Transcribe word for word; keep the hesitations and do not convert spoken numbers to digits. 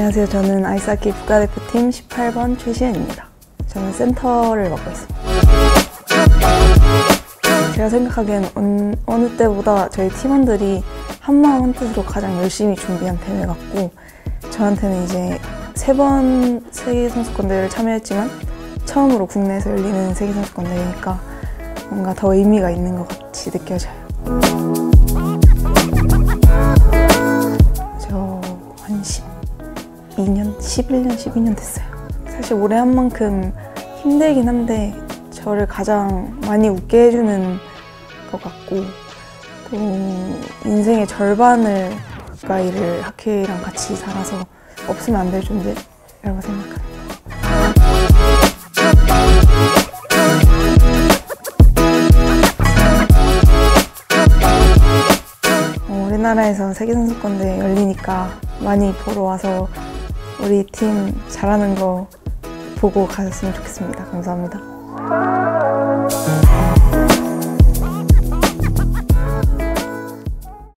안녕하세요. 저는 아이스하키 국가대표팀 십팔 번 최시은입니다. 저는 센터를 맡고 있습니다. 제가 생각하기엔 어느, 어느 때보다 저희 팀원들이 한마음 한뜻으로 가장 열심히 준비한 대회 같고, 저한테는 이제 세 번 세계선수권대회를 참여했지만 처음으로 국내에서 열리는 세계선수권대회니까 뭔가 더 의미가 있는 것 같이 느껴져요. 저 한 십이 년, 십일 년, 십이 년 됐어요. 사실 올해 한 만큼 힘들긴 한데 저를 가장 많이 웃게 해주는 것 같고, 또 인생의 절반을 가까이를 하키랑 같이 살아서 없으면 안 될 존재라고 생각합니다. 어, 우리나라에서 세계선수권대회 열리니까 많이 보러 와서 우리 팀 잘하는 거 보고 가셨으면 좋겠습니다. 감사합니다.